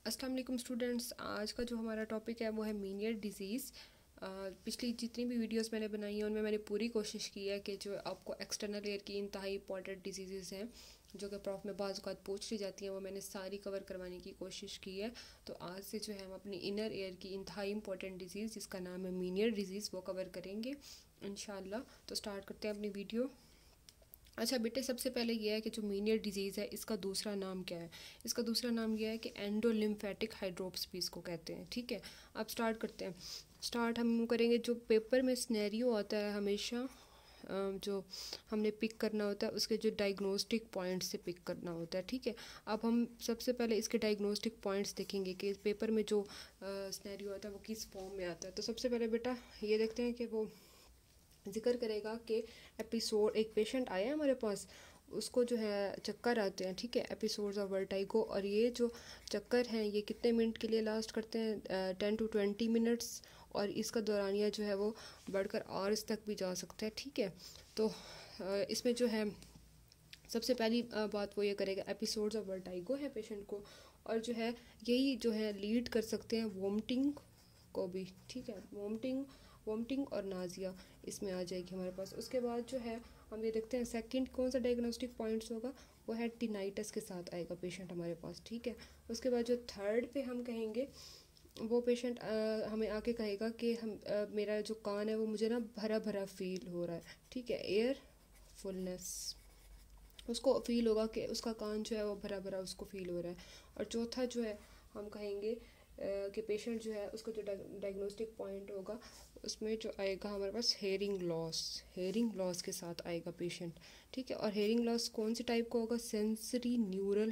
अस्सलाम वालेकुम स्टूडेंट्स। आज का जो हमारा टॉपिक है वो है मीनियर डिजीज़। पिछली जितनी भी वीडियोस मैंने बनाई हैं उनमें मैंने पूरी कोशिश की है कि जो आपको एक्सटर्नल एयर की इंतहाई इंपॉर्टेंट डिजीज़ हैं जो कि प्रॉफ में बाज़ औक़ात पूछ ली जाती हैं वो मैंने सारी कवर करवाने की कोशिश की है। तो आज से जो है हम अपनी इनर एयर की इंतहाई इंपॉर्टेंट डिजीज़ जिसका नाम है मीनियर डिजीज़ वो कवर करेंगे इंशाल्लाह। तो स्टार्ट करते हैं अपनी वीडियो। अच्छा बेटे, सबसे पहले यह है कि जो मीनियर डिजीज़ है इसका दूसरा नाम क्या है। इसका दूसरा नाम यह है कि एंडोलिम्फेटिक हाइड्रोप्सी इसको कहते हैं। ठीक है, अब स्टार्ट करते हैं। स्टार्ट हम करेंगे, जो पेपर में सिनेरियो आता है हमेशा जो हमने पिक करना होता है उसके जो डायग्नोस्टिक पॉइंट्स से पिक करना होता है। ठीक है, अब हम सबसे पहले इसके डायग्नोस्टिक पॉइंट्स देखेंगे कि इस पेपर में जो सिनेरियो आता है वो किस फॉर्म में आता है। तो सबसे पहले बेटा ये देखते हैं कि वो जिक्र करेगा कि एपिसोड, एक पेशेंट आया है हमारे पास, उसको जो है चक्कर आते हैं। ठीक है, एपिसोड्स ऑफ वर्टाइगो, और ये जो चक्कर हैं ये कितने मिनट के लिए लास्ट करते हैं, 10 to 20 मिनट्स, और इसका दौरानिया जो है वो बढ़कर आवर्स तक भी जा सकता है। ठीक है, तो इसमें जो है सबसे पहली बात वो ये करेगा एपिसोड्स ऑफ वर्टाइगो है पेशेंट को, और जो है यही जो है लीड कर सकते हैं वोमिटिंग को भी। ठीक है, वोमिटिंग और नाजिया इसमें आ जाएगी हमारे पास। उसके बाद जो है हम ये देखते हैं सेकंड कौन सा डायग्नोस्टिक पॉइंट्स होगा, वो है टिनाइटस के साथ आएगा पेशेंट हमारे पास। ठीक है, उसके बाद जो थर्ड पे हम कहेंगे वो पेशेंट हमें आके कहेगा कि मेरा जो कान है वो मुझे ना भरा भरा फील हो रहा है। ठीक है, एयर फुलनेस उसको फील होगा कि उसका कान जो है वो भरा भरा उसको फील हो रहा है। और चौथा जो है हम कहेंगे कि पेशेंट जो है उसका जो डायग्नोस्टिक पॉइंट होगा उसमें जो आएगा हमारे पास हेयरिंग लॉस के साथ आएगा पेशेंट। ठीक है, और हेयरिंग लॉस कौन सी टाइप का होगा, सेंसरी न्यूरल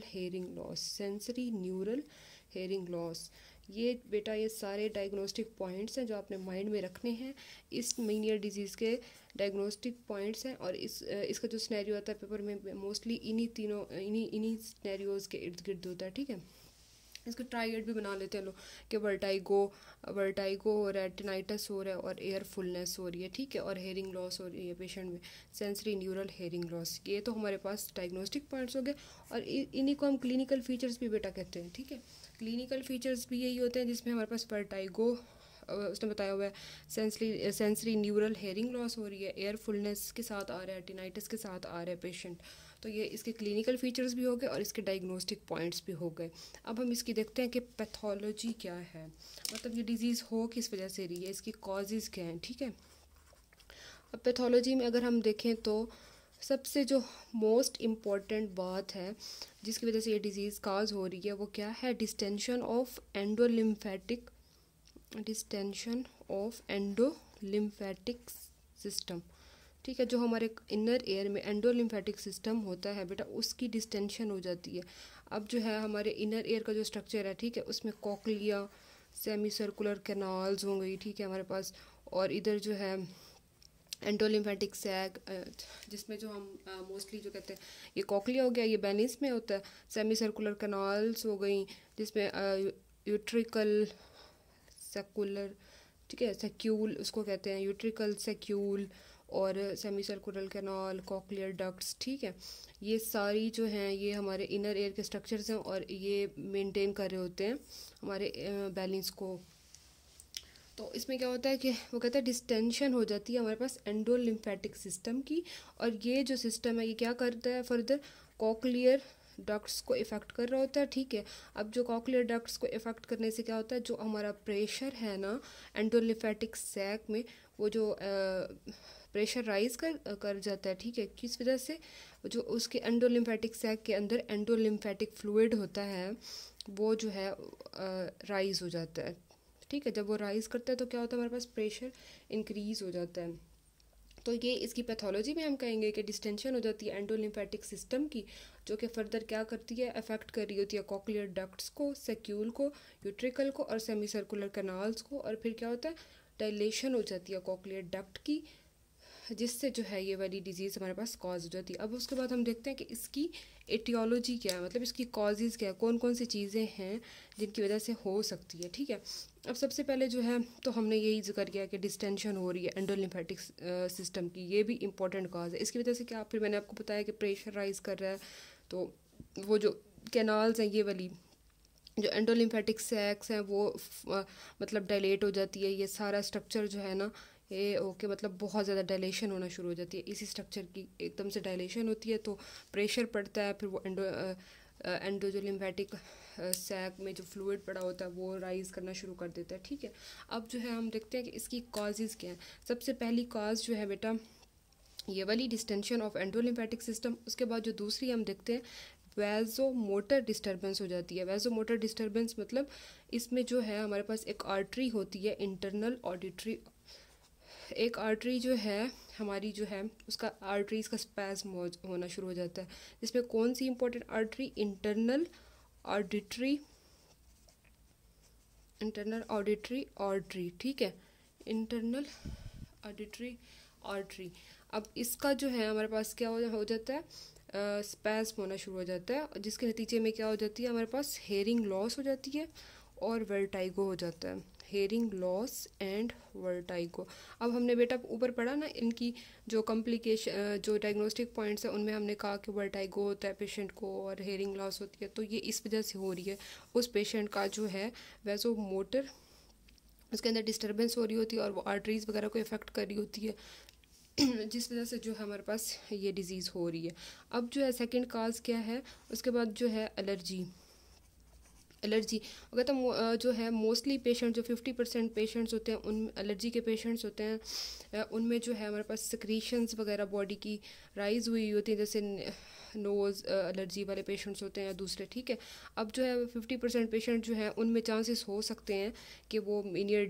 हेयरिंग लॉस। ये बेटा ये सारे डायग्नोस्टिक पॉइंट्स हैं जो आपने माइंड में रखने हैं। इस मीनियर डिजीज़ के डायग्नोस्टिक पॉइंट्स हैं, और इसका जो सिनेरियो आता है पेपर में मोस्टली इन्हीं सिनेरियोज़ के इर्द गिर्द होता है। ठीक है, इसको ट्राइड भी बना लेते हैं लोग कि वर्टाइगो हो रहा है, टिनाइटस हो रहा है, और एयर फुलनेस हो रही है। ठीक है, और हेयरिंग लॉस हो रही है पेशेंट में, सेंसरी न्यूरल हेयरिंग लॉस। ये तो हमारे पास डायग्नोस्टिक पॉइंट्स हो गए, और इन्हीं को हम क्लिनिकल फीचर्स भी बेटा कहते हैं। ठीक है, क्लिनिकल फीचर्स भी यही होते हैं जिसमें हमारे पास वर्टाइगो उसने बताया हुआ है, सेंसरी न्यूरल हेयरिंग लॉस हो रही है, एयर फुलनेस के साथ आ रहा है, टिनाइटस के साथ आ रहा है पेशेंट। तो ये इसके क्लिनिकल फीचर्स भी हो गए और इसके डायग्नोस्टिक पॉइंट्स भी हो गए। अब हम इसकी देखते हैं कि पैथोलॉजी क्या है, मतलब ये डिजीज़ हो किस वजह से रही है, इसकी कॉजेज़ क्या हैं। ठीक है, अब पैथोलॉजी में अगर हम देखें तो सबसे जो मोस्ट इम्पॉर्टेंट बात है जिसकी वजह से ये डिज़ीज़ काज हो रही है वो क्या है, डिस्टेंशन ऑफ एंडोलिम्फेटिक सिस्टम। ठीक है, जो हमारे इनर एयर में एंडोलिम्फेटिक सिस्टम होता है बेटा उसकी डिस्टेंशन हो जाती है। अब जो है हमारे इनर एयर का जो स्ट्रक्चर है, ठीक है, उसमें कॉकलिया, सेमी सर्कुलर कैनाल्स हो गई। ठीक है हमारे पास, और इधर जो है एंडोलिम्फेटिक सैक, जिसमें जो हम मोस्टली जो कहते हैं ये कॉकलिया हो गया, ये बेनिस में होता है। सेमी सर्कुलर कैनाल्स हो गई जिसमें यूट्रिकल सेकुलर, ठीक है, सेक्यूल उसको कहते हैं, यूट्रिकल सेक्यूल और semi circular canal, cochlear ducts. ठीक है, ये सारी जो हैं ये हमारे इनर एयर के स्ट्रक्चर्स हैं और ये मेंटेन कर रहे होते हैं हमारे बैलेंस को। तो इसमें क्या होता है कि वो कहता है डिस्टेंशन हो जाती है हमारे पास एंडोलिम्फेटिक सिस्टम की, और ये जो सिस्टम है ये क्या करता है फर्दर, कॉकलियर डक्ट्स को इफ़ेक्ट कर रहा होता है। ठीक है, अब जो कॉकलियर डक्ट्स को इफ़ेक्ट करने से क्या होता है, जो हमारा प्रेशर है ना एंडोलिम्फेटिक सैक में, वो जो प्रेशर राइज कर जाता है। ठीक है, किस वजह से, जो उसके एंडोलिम्फेटिक सैक के अंदर एंडोलिम्फेटिक फ्लूइड होता है वो जो है राइज हो जाता है। ठीक है, जब वो राइज करता है तो क्या होता है, हमारे पास प्रेशर इंक्रीज़ हो जाता है। तो ये इसकी पैथोलॉजी में हम कहेंगे कि डिस्टेंशन हो जाती है एंडोलिम्फेटिक सिस्टम की, जो कि फर्दर क्या करती है, अफेक्ट कर रही होती है कॉकलियर डक्ट्स को, सेक्यूल को, यूट्रिकल को और सेमी सर्कुलर कैनाल्स को। और फिर क्या होता है, डायलेशन हो जाती है कॉकलियर डक्ट की, जिससे जो है ये वाली डिजीज़ हमारे पास कॉज हो जाती है। अब उसके बाद हम देखते हैं कि इसकी एटियोलॉजी क्या है, मतलब इसकी कॉजेज़ क्या है, कौन कौन सी चीज़ें हैं जिनकी वजह से हो सकती है। ठीक है, अब सबसे पहले जो है तो हमने यही जिक्र किया कि डिस्टेंशन हो रही है एंडोलिम्फेटिक सिस्टम की, ये भी इंपॉर्टेंट कॉज है। इसकी वजह से क्या, फिर मैंने आपको बताया कि प्रेशर राइज कर रहा है, तो वो जो कैनाल्स हैं ये वाली जो एंडोलिम्फेटिक सैक्स हैं वो मतलब डायलेट हो जाती है। ये सारा स्ट्रक्चर जो है ना, ये ओके मतलब बहुत ज़्यादा डायलेशन होना शुरू हो जाती है। इसी स्ट्रक्चर की एकदम से डायलेशन होती है तो प्रेशर पड़ता है, फिर वो एंडोलिम्फेटिक सैक में जो फ्लूइड पड़ा होता है वो राइज करना शुरू कर देता है। ठीक है, अब जो है हम देखते हैं कि इसकी कॉजेज़ क्या हैं। सबसे पहली कॉज जो है बेटा ये वाली डिस्टेंशन ऑफ एंडोलिम्फेटिक सिस्टम। उसके बाद जो दूसरी हम देखते हैं वैजो मोटर डिस्टर्बेंस हो जाती है। वैजो मोटर डिस्टर्बेंस मतलब इसमें जो है हमारे पास एक आर्टरी होती है, इंटरनल ऑडिटरी। एक आर्टरी जो है हमारी जो है उसका आर्टरीज का स्पैस्म होना शुरू हो जाता है, जिसमें कौन सी important artery, internal auditory, internal auditory artery. ठीक है, इंटरनल ऑडिटरी आर्टरी। अब इसका जो है हमारे पास क्या हो जाता है, स्पैस्म होना शुरू हो जाता है, जिसके नतीजे में क्या हो जाती है, हमारे पास हेयरिंग लॉस हो जाती है और वर्टाइगो हो जाता है। Hearing loss and vertigo. अब हमने बेटा ऊपर पढ़ा ना इनकी जो कॉम्प्लिकेशन, जो डायग्नोस्टिक पॉइंट्स है उनमें हमने कहा कि वर्टाइगो होता है पेशेंट को और हेयरिंग लॉस होती है। तो ये इस वजह से हो रही है, उस पेशेंट का जो है वैसो मोटर उसके अंदर डिस्टर्बेंस हो रही होती है और वो आर्टरीज वगैरह को इफेक्ट कर रही होती है, जिस वजह से जो है हमारे पास ये डिज़ीज़ हो रही है। अब जो है सेकंड काज क्या है, उसके बाद जो है एलर्जी। एलर्जी अगर तो जो है मोस्टली पेशेंट जो 50% पेशेंट्स होते हैं उन एलर्जी के पेशेंट्स होते हैं, उनमें जो है हमारे पास सिक्रीशंस वगैरह बॉडी की राइज हुई होती है, जैसे नोज़ एलर्जी वाले पेशेंट्स होते हैं या दूसरे। ठीक है, अब जो है 50% पेशेंट जो है उनमें चांसेस हो सकते हैं कि वो मीनियर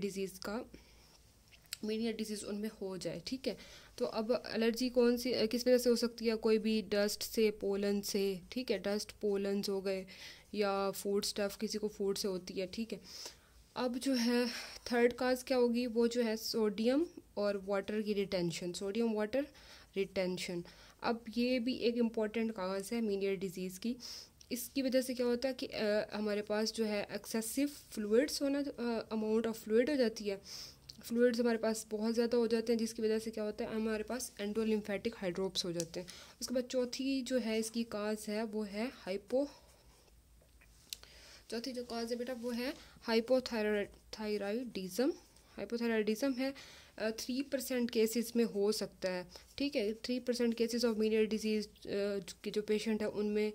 डिजीज़ उनमें हो जाए। ठीक है, तो अब एलर्जी कौन सी किस वजह से हो सकती है, कोई भी डस्ट से, पोलन से। ठीक है, डस्ट पोलन्स हो गए या फूड स्टफ़, किसी को फूड से होती है। ठीक है, अब जो है थर्ड काज क्या होगी, वो जो है सोडियम और वाटर की रिटेंशन, सोडियम वाटर रिटेंशन। अब ये भी एक इम्पॉर्टेंट काज है मीनियर डिजीज़ की। इसकी वजह से क्या होता है कि हमारे पास जो है एक्सेसिव फ्लूइड्स होना, अमाउंट ऑफ फ्लूइड हो जाती है, फ्लूइड्स हमारे पास बहुत ज़्यादा हो जाते हैं, जिसकी वजह से क्या होता है हमारे पास एंडोलिम्फेटिक हाइड्रोप्स हो जाते हैं। उसके बाद चौथी जो है इसकी काज है वो है चौथी जो काज है बेटा वो है हाइपोथायराइडिज्म। हाइपोथायराइडिज्म है 3% केसेस में हो सकता है। ठीक है, 3% केसेस ऑफ मीनियर डिजीज़ के जो पेशेंट है उनमें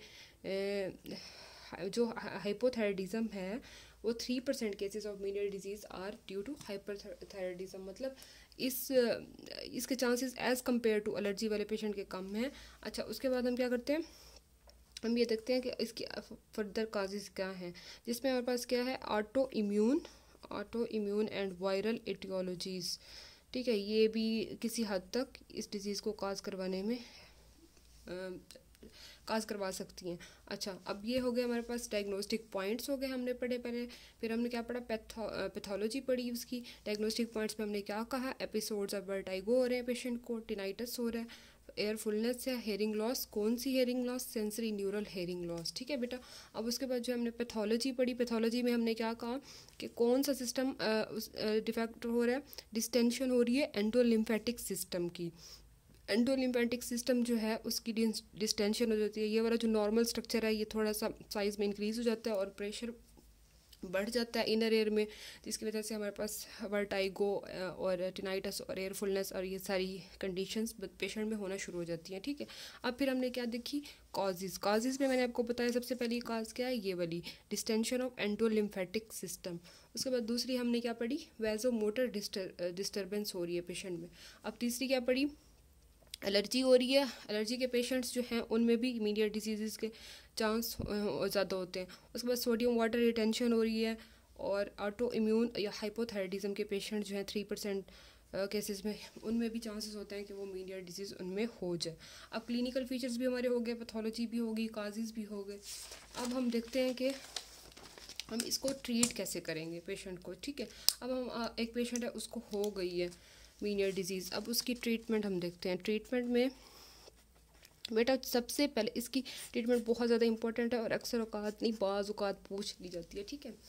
जो हाइपोथायराइडिज्म है वो 3% cases of Meniere disease are due to hyperthyroidism. मतलब इसके chances as compare to allergy वाले पेशेंट के कम हैं। अच्छा, उसके बाद हम क्या करते हैं, हम ये देखते हैं कि इसकी फर्दर काजेज़ क्या हैं, जिसमें हमारे पास क्या है, auto immune and viral etiologies. ठीक है, ये भी किसी हद तक इस डिज़ीज़ को काज करवा सकती हैं। अच्छा, अब ये हो गया हमारे पास डायग्नोस्टिक पॉइंट्स हो गए, हमने पढ़े पहले। फिर हमने क्या पढ़ा, पैथोलॉजी पढ़ी उसकी। डायग्नोस्टिक पॉइंट्स में हमने क्या कहा, एपिसोड्स ऑफ वर्टाइगो हो रहे हैं पेशेंट को, टिनाइटस हो रहा है, एयरफुलनेस है, हेयरिंग लॉस, कौन सी hearing loss, sensory neural hearing loss. ठीक है बेटा, अब उसके बाद जो हमने पैथोलॉजी पढ़ी, पैथोलॉजी में हमने क्या कहा कि कौन सा सिस्टम डिफेक्ट हो रहा है, डिस्टेंशन हो रही है एंडोलिम्फेटिक सिस्टम की। एंडोलिम्फेटिक सिस्टम जो है उसकी डिस्टेंशन हो जाती है। ये वाला जो नॉर्मल स्ट्रक्चर है ये थोड़ा सा साइज़ में इंक्रीज़ हो जाता है और प्रेशर बढ़ जाता है इनर एयर में, जिसकी वजह से हमारे पास वर्टाइगो और टिनाइटस और एयरफुलनेस और ये सारी कंडीशंस पेशेंट में होना शुरू हो जाती हैं। ठीक है, अब फिर हमने क्या देखी, कॉजेज़ में मैंने आपको बताया सबसे पहली कॉज क्या है, ये वाली डिस्टेंशन ऑफ एंडोलिम्फेटिक सिस्टम। उसके बाद दूसरी हमने क्या पढ़ी, वैजोमोटर डिस्टर्बेंस हो रही है पेशेंट में। अब तीसरी क्या पढ़ी, एलर्जी हो रही है। एलर्जी के पेशेंट्स जो हैं उनमें भी मीनियर डिजीज़ के चांस ज़्यादा होते हैं। उसके बाद सोडियम वाटर रिटेंशन हो रही है और ऑटो इम्यून या हाइपोथायराइडिज्म के पेशेंट जो हैं 3% केसेस में उनमें भी चांसेस होते हैं कि वो मीनियर डिजीज़ उनमें हो जाए। अब क्लिनिकल फीचर्स भी हमारे हो गए, पैथोलॉजी भी होगी, काजेज़ भी हो गए। अब हम देखते हैं कि हम इसको ट्रीट कैसे करेंगे पेशेंट को। ठीक है, अब हम एक पेशेंट है उसको हो गई है मीनियर डिजीज़, अब उसकी ट्रीटमेंट हम देखते हैं। ट्रीटमेंट में बेटा सबसे पहले इसकी ट्रीटमेंट बहुत ज़्यादा इंपॉर्टेंट है और अक्सर औकात नहीं बाज़ औकात पूछ ली जाती है। ठीक है,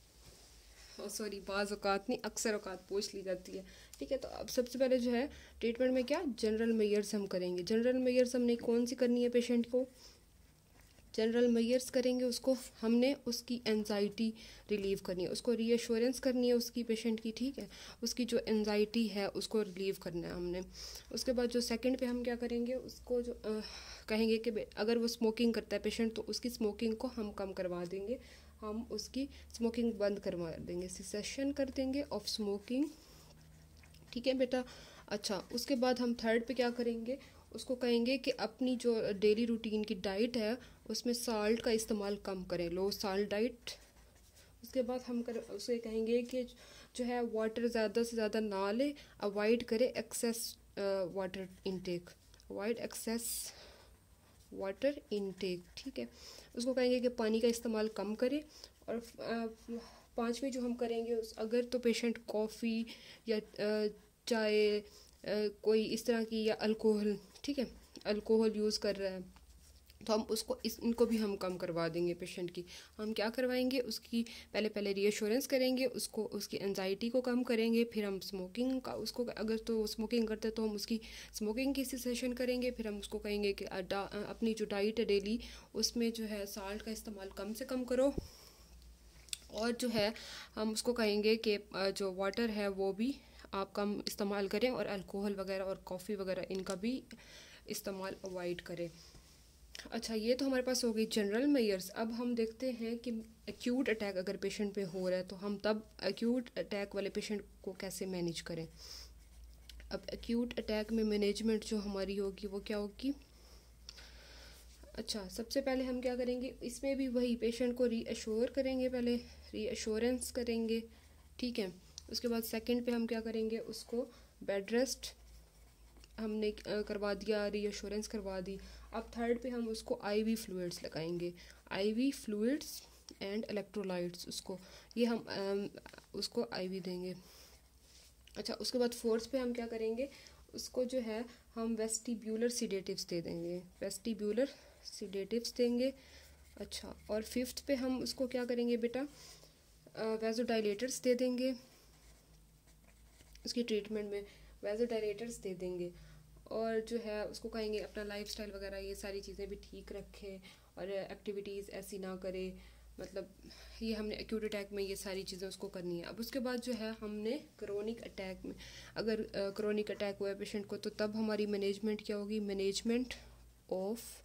बाज़ औकात नहीं अक्सर औकात पूछ ली जाती है। ठीक है, तो अब सबसे पहले जो है ट्रीटमेंट में क्या जनरल मेजर्स हम करेंगे। जनरल मेजर्स हमने कौन सी करनी है पेशेंट को, जनरल मेजर्स करेंगे उसको, हमने उसकी एंजाइटी रिलीव करनी है, उसको रीअश्योरेंस करनी है उसकी पेशेंट की, ठीक है, उसकी जो एंजाइटी है उसको रिलीव करना है हमने। उसके बाद जो सेकंड पे हम क्या करेंगे, उसको जो कहेंगे कि अगर वो स्मोकिंग करता है पेशेंट तो उसकी स्मोकिंग को हम कम करवा देंगे, हम उसकी स्मोकिंग बंद करवा देंगे, सिसेशन कर देंगे ऑफ स्मोकिंग, ठीक है बेटा। अच्छा, उसके बाद हम थर्ड पे क्या करेंगे, उसको कहेंगे कि अपनी जो डेली रूटीन की डाइट है उसमें साल्ट का इस्तेमाल कम करें, लो साल्ट डाइट। उसके बाद हम उसे कहेंगे कि जो है वाटर ज़्यादा से ज़्यादा ना ले, अवॉइड करे excess water intake, avoid excess water intake, ठीक है। उसको कहेंगे कि पानी का इस्तेमाल कम करे। और पांचवी जो हम करेंगे अगर तो पेशेंट कॉफ़ी या चाय कोई इस तरह की या अल्कोहल, ठीक है, अल्कोहल यूज़ कर रहा है तो हम उसको इनको भी हम कम करवा देंगे पेशेंट की। हम क्या करवाएंगे, उसकी पहले रीअश्योरेंस करेंगे, उसको उसकी एंजाइटी को कम करेंगे, फिर हम स्मोकिंग का उसको, अगर तो स्मोकिंग करते हैं तो हम उसकी स्मोकिंग की सेशन करेंगे, फिर हम उसको कहेंगे कि अपनी जो डाइट है डेली उसमें जो है साल्ट का इस्तेमाल कम से कम करो। और जो है हम उसको कहेंगे कि जो वाटर है वो भी आप कम इस्तेमाल करें, और अल्कोहल वगैरह और कॉफ़ी वगैरह इनका भी इस्तेमाल अवॉइड करें। अच्छा, ये तो हमारे पास हो गई जनरल मेजर्स। अब हम देखते हैं कि एक्यूट अटैक अगर पेशेंट पे हो रहा है तो हम तब एक्यूट अटैक वाले पेशेंट को कैसे मैनेज करें। अब एक्यूट अटैक में मैनेजमेंट जो हमारी होगी वो क्या होगी। अच्छा, सबसे पहले हम क्या करेंगे, इसमें भी वही पेशेंट को रीअश्योर करेंगे, पहले रीअश्योरेंस करेंगे, ठीक है। उसके बाद सेकंड पे हम क्या करेंगे, उसको बेड रेस्ट हमने करवा दिया, रीअश्योरेंस करवा दी। अब थर्ड पे हम उसको आईवी फ्लूइड्स लगाएंगे, आईवी फ्लूइड्स एंड इलेक्ट्रोलाइट्स, उसको ये हम उसको आईवी देंगे। अच्छा, उसके बाद फोर्थ पे हम क्या करेंगे, उसको जो है हम वेस्टिब्यूलर सीडेटिव्स दे देंगे, वेस्टिब्यूलर सीडेटिव्स देंगे। अच्छा, और फिफ्थ पे हम उसको क्या करेंगे बेटा, वेज़ोडाइलेटर्स दे देंगे, उसकी ट्रीटमेंट में वेज़ोडाइलेटर्स दे देंगे। और जो है उसको कहेंगे अपना लाइफस्टाइल वगैरह ये सारी चीज़ें भी ठीक रखें और एक्टिविटीज़ ऐसी ना करे, मतलब ये हमने एक्यूट अटैक में ये सारी चीज़ें उसको करनी है। अब उसके बाद जो है हमने क्रोनिक अटैक में, अगर क्रोनिक अटैक हुआ है पेशेंट को तो तब हमारी मैनेजमेंट क्या होगी, management of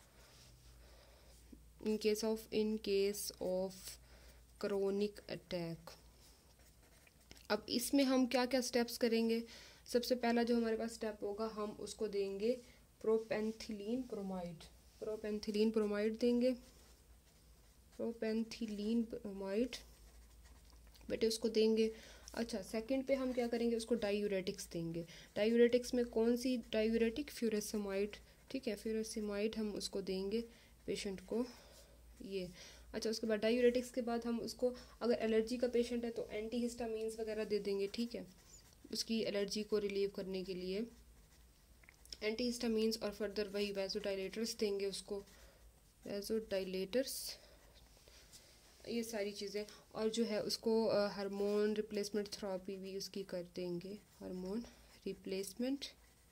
in case of chronic attack. अब इसमें हम क्या क्या स्टेप्स करेंगे, सबसे पहला जो हमारे पास स्टेप होगा हम उसको देंगे प्रोपेंथिलीन ब्रोमाइड, प्रोपेंथिलीन ब्रोमाइड देंगे, प्रोपेंथिलीन ब्रोमाइड बेटे उसको देंगे। अच्छा, सेकंड पे हम क्या करेंगे, उसको डायूरेटिक्स देंगे, डायूरेटिक्स में कौन सी डायूरेटिक, फ्यूरेसेमाइड, ठीक है, फ्यूरेसेमाइड हम उसको देंगे पेशेंट को ये। अच्छा, उसके बाद डायूरेटिक्स के बाद हम उसको, अगर एलर्जी का पेशेंट है तो एंटीहिस्टामीन्स वगैरह दे देंगे, ठीक है, उसकी एलर्जी को रिलीव करने के लिए एंटीहिस्टामीन्स। और फर्दर वही वेज़ोडाइलेटर्स देंगे उसको, वेज़ोडाइलेटर्स, ये सारी चीज़ें। और जो है उसको हार्मोन रिप्लेसमेंट थेरेपी भी उसकी कर देंगे, हार्मोन रिप्लेसमेंट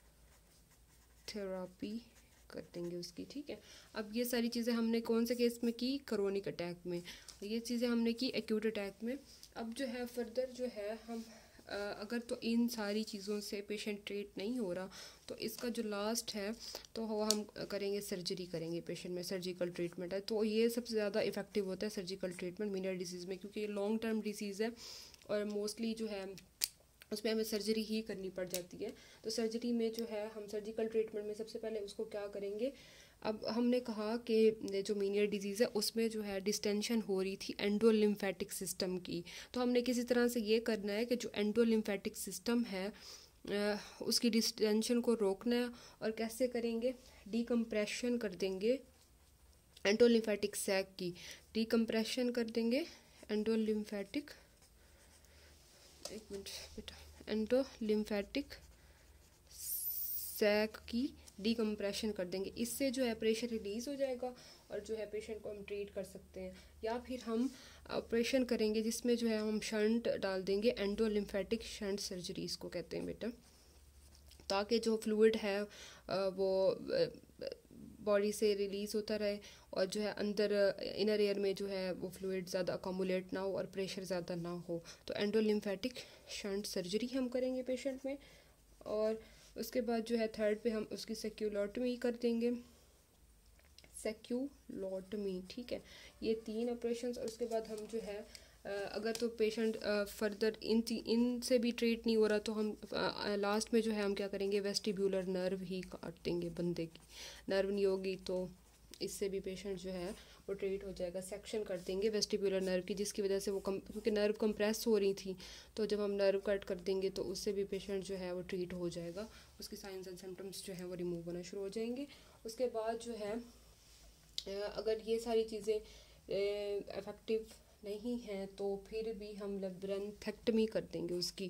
थेरेपी कर देंगे उसकी, ठीक है। अब ये सारी चीज़ें हमने कौन से केस में की, क्रोनिक अटैक में, ये चीज़ें हमने की एक्यूट अटैक में। अब जो है फर्दर जो है हम अगर तो इन सारी चीज़ों से पेशेंट ट्रीट नहीं हो रहा तो इसका जो लास्ट है तो वो हम करेंगे, सर्जरी करेंगे पेशेंट में, सर्जिकल ट्रीटमेंट है। तो ये सबसे ज़्यादा इफेक्टिव होता है सर्जिकल ट्रीटमेंट मीनियर डिसीज़ में, क्योंकि ये लॉन्ग टर्म डिसीज़ है और मोस्टली जो है उसमें हमें सर्जरी ही करनी पड़ जाती है। तो सर्जरी में जो है हम सर्जिकल ट्रीटमेंट में सबसे पहले उसको क्या करेंगे, अब हमने कहा कि जो मीनियर डिजीज़ है उसमें जो है डिस्टेंशन हो रही थी एंडोलिम्फेटिक सिस्टम की, तो हमने किसी तरह से ये करना है कि जो एंडोलिम्फेटिक सिस्टम है उसकी डिस्टेंशन को रोकना है। और कैसे करेंगे, डीकम्प्रेशन कर देंगे एंडोलिम्फेटिक सैक की, डीकम्प्रेशन कर देंगे एंडोलिम्फेटिक, एक मिनट बेटा, एंडोलिम्फेटिक सैक की डीकम्प्रेशन कर देंगे। इससे जो है प्रेशर रिलीज़ हो जाएगा और जो है पेशेंट को हम ट्रीट कर सकते हैं। या फिर हम ऑपरेशन करेंगे जिसमें जो है हम शंट डाल देंगे, एंडोलिम्फेटिक शंट सर्जरी इसको कहते हैं बेटा, ताकि जो फ्लूइड है वो बॉडी से रिलीज़ होता रहे और जो है अंदर इनर एयर में जो है वो फ्लूइड ज़्यादा अकोमुलेट ना हो और प्रेशर ज़्यादा ना हो। तो एंडोलिम्फेटिक शंट सर्जरी हम करेंगे पेशेंट में। और उसके बाद जो है थर्ड पे हम उसकी सेक्यूलोटमी कर देंगे, सेक्यूलोटमी, ठीक है। ये 3 ऑपरेशंस। और उसके बाद हम जो है अगर तो पेशेंट फर्दर इन से भी ट्रीट नहीं हो रहा तो हम लास्ट में जो है हम क्या करेंगे, वेस्टिब्यूलर नर्व ही काट देंगे। बंदे की नर्व नहीं होगी तो इससे भी पेशेंट जो है वो ट्रीट हो जाएगा। सेक्शन कर देंगे वेस्टिब्यूलर नर्व की, जिसकी वजह से वो क्योंकि नर्व कंप्रेस हो रही थी, तो जब हम नर्व कट कर देंगे तो उससे भी पेशेंट जो है वो ट्रीट हो जाएगा। उसकी साइंस एंड सिम्टम्स जो है वो रिमूव होना शुरू हो जाएंगे। उसके बाद जो है अगर ये सारी चीज़ें इफ़ेक्टिव नहीं हैं तो फिर भी हम लेब्रिन्थेक्टमी कर देंगे उसकी,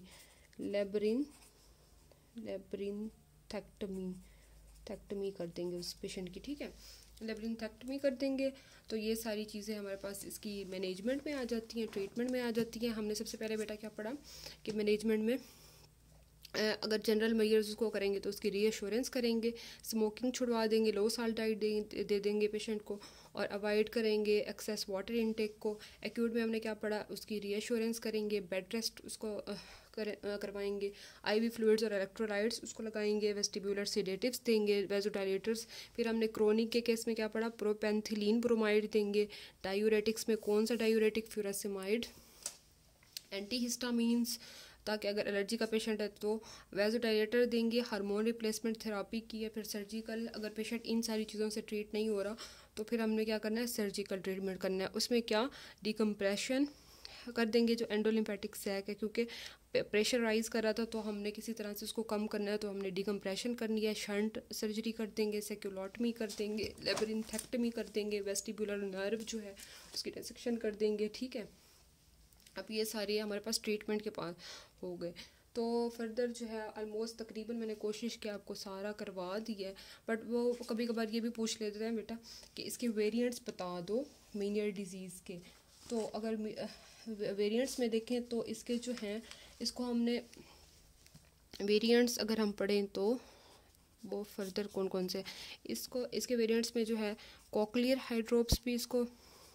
लेब्रिन्थेक्टमी कर देंगे उस पेशेंट की, ठीक है। लेब्रिन्थेक्टमी कर देंगे। तो ये सारी चीज़ें हमारे पास इसकी मैनेजमेंट में आ जाती हैं, ट्रीटमेंट में आ जाती हैं। हमने सबसे पहले बेटा क्या पढ़ा कि मैनेजमेंट में अगर जनरल मेजर्स उसको करेंगे तो उसकी रीअश्योरेंस करेंगे, स्मोकिंग छुड़वा देंगे, लो साल्ट डाइट दे देंगे पेशेंट को और अवॉइड करेंगे एक्सेस वाटर इनटेक को। एक्यूट में हमने क्या पढ़ा, उसकी रीअश्योरेंस करेंगे, बेड रेस्ट उसको करवाएंगे, आईवी फ्लूइड्स और इलेक्ट्रोलाइट्स उसको लगाएंगे, वेस्टिब्यूलर सेडेटिव्स देंगे, वेजोडाइलेटर्स। फिर हमने क्रोनिक के केस में क्या पढ़ा, प्रोपेंथिलीन ब्रोमाइड देंगे। डायूरेटिक्स में कौन सा डायूरेटिक, फ्यूरासिमाइड। एंटीहिस्टामीन्स, ताकि अगर एलर्जी का पेशेंट है तो वेजोडाइलेटर देंगे। हार्मोन रिप्लेसमेंट थेरापी की है, फिर सर्जिकल। अगर पेशेंट इन सारी चीज़ों से ट्रीट नहीं हो रहा तो फिर हमने क्या करना है, सर्जिकल ट्रीटमेंट करना है। उसमें क्या, डिकम्प्रेशन कर देंगे जो एंडोलिम्फेटिक सैक है, क्योंकि प्रेशर राइज कर रहा था तो हमने किसी तरह से उसको कम करना है, तो हमने डिकम्प्रेशन करनी है। शंट सर्जरी कर देंगे, सेक्यूलोटमी कर देंगे, लेब्रिन्थेक्टमी कर देंगे, वेस्टिब्यूलर नर्व जो है उसकी डिसेक्शन कर देंगे, ठीक है। अब ये सारे हमारे पास ट्रीटमेंट के पास हो गए। तो फर्दर जो है ऑलमोस्ट तकरीबन मैंने कोशिश की आपको सारा करवा दिया है, बट वो कभी कभार ये भी पूछ लेते हैं बेटा कि इसके वेरिएंट्स बता दो मीनियर डिजीज़ के। तो अगर वेरिएंट्स में देखें तो इसके जो हैं, इसको हमने वेरिएंट्स अगर हम पढ़ें तो वो फर्दर कौन कौन से, इसको इसके वेरिएंट्स में जो है कॉकलियर हाइड्रोप्स भी इसको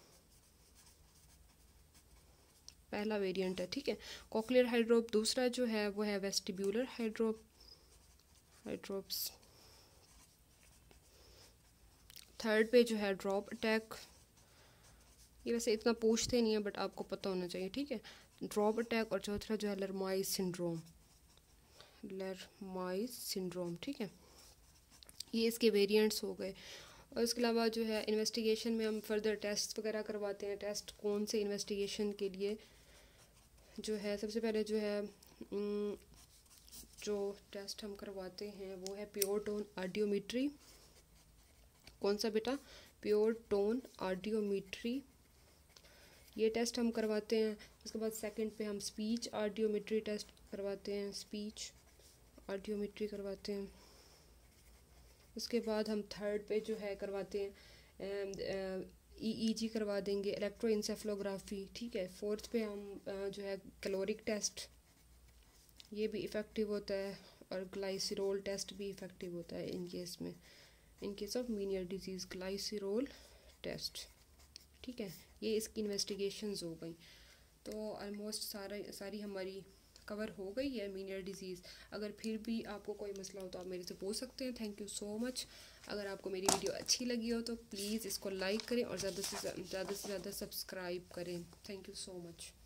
पहला वेरिएंट है, ठीक है, कॉकलियर हाइड्रोप। दूसरा जो है वो है वेस्टिब्यूलर हाइड्रोप्स। थर्ड पे जो है ड्रॉप अटैक। ये वैसे इतना पूछते नहीं है बट आपको पता होना चाहिए, ठीक है, ड्रॉप अटैक। और चौथा जो है लर्माइज सिंड्रोम, ठीक है। ये इसके वेरिएंट्स हो गए। और इसके अलावा जो है इन्वेस्टिगेशन में हम फर्दर टेस्ट वगैरह करवाते हैं। टेस्ट कौन से इन्वेस्टिगेशन के लिए जो है, सबसे पहले जो है जो टेस्ट हम करवाते हैं वो है प्योर टोन आर्डियोमेट्री। कौन सा बेटा, प्योर टोन आर्डियोमेट्री, ये टेस्ट हम करवाते हैं। उसके बाद सेकंड पे हम स्पीच आर्डियोमेट्री टेस्ट करवाते हैं, स्पीच आर्डियोमेट्री करवाते हैं। उसके बाद हम थर्ड पे जो है करवाते हैं EEG करवा देंगे, इलेक्ट्रोइंसेफलोग्राफी, ठीक है। फोर्थ पे हम जो है कैलोरिक टेस्ट, ये भी इफ़ेक्टिव होता है, और ग्लाइसिरोल टेस्ट भी इफ़ेक्टिव होता है in case of Meniere disease, glycerol test, ठीक है। ये इसकी इन्वेस्टिगेशंस हो गई। तो ऑलमोस्ट सारी हमारी कवर हो गई है मीनियर डिजीज़। अगर फिर भी आपको कोई मसला हो तो आप मेरे से पूछ सकते हैं। Thank you so much. अगर आपको मेरी वीडियो अच्छी लगी हो तो प्लीज़ इसको लाइक करें और ज़्यादा से ज़्यादा सब्सक्राइब करें। Thank you so much.